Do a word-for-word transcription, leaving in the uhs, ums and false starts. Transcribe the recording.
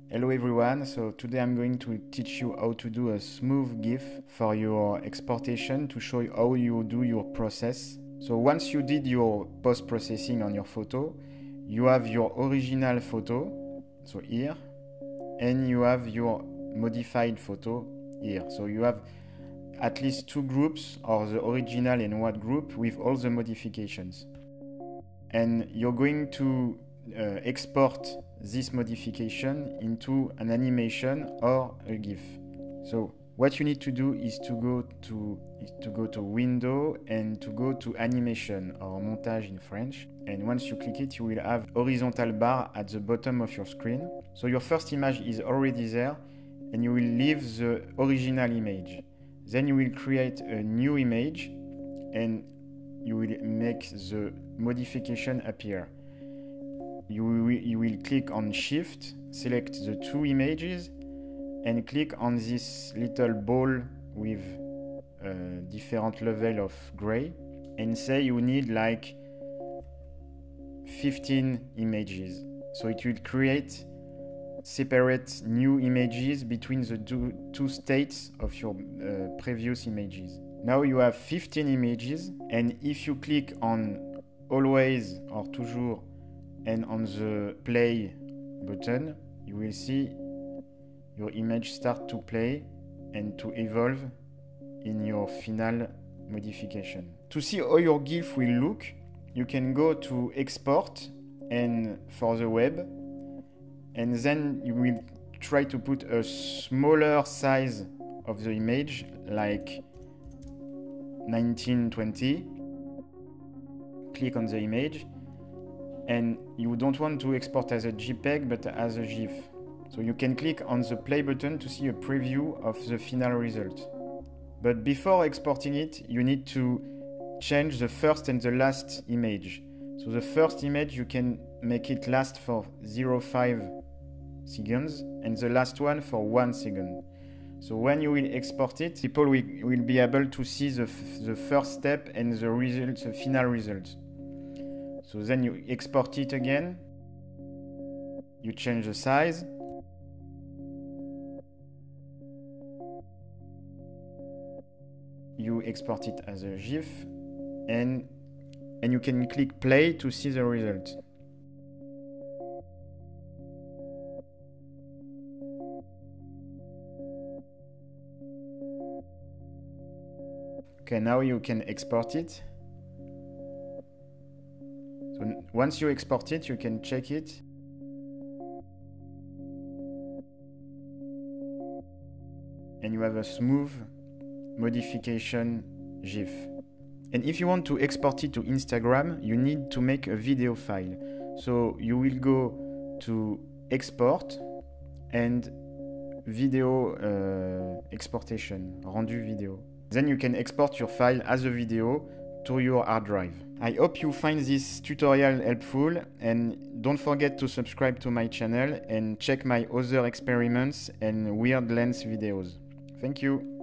Hello everyone, so today I'm going to teach you how to do a smooth GIF for your exportation to show you how you do your process. So once you did your post-processing on your photo, you have your original photo, so here, and you have your modified photo here. So you have at least two groups, or the original and one group with all the modifications. And you're going to uh, export this modification into an animation or a GIF. So what you need to do is to go to is to go to Window and to go to Animation, or Montage in French. And once you click it, you will have horizontal bar at the bottom of your screen. So your first image is already there, and you will leave the original image. Then you will create a new image, and you will make the modification appear. You will, you will click on Shift, select the two images, and click on this little ball with a different level of gray, and say you need like fifteen images. So it will create separate new images between the two, two states of your uh, previous images. Now you have fifteen images, and if you click on Always or Toujours and on the play button, you will see your image start to play and to evolve in your final modification. To see how your GIF will look, you can go to Export and for the web, and then you will try to put a smaller size of the image, like nineteen twenty. Click on the image, and you don't want to export as a JPEG but as a GIF. So you can click on the play button to see a preview of the final result. But before exporting it, you need to change the first and the last image. So the first image, you can make it last for zero point five seconds, and the last one for one second. So when you will export it, people will, will be able to see the, the first step and the result, the final result. So then you export it again, you change the size, you export it as a GIF, and, and you can click play to see the result. Okay, now you can export it. So once you export it, you can check it. And you have a smooth modification GIF. And if you want to export it to Instagram, you need to make a video file. So you will go to Export and Video uh, Exportation, Rendu Video. Then you can export your file as a video to your hard drive. I hope you find this tutorial helpful, and don't forget to subscribe to my channel and check my other experiments and weird lens videos. Thank you.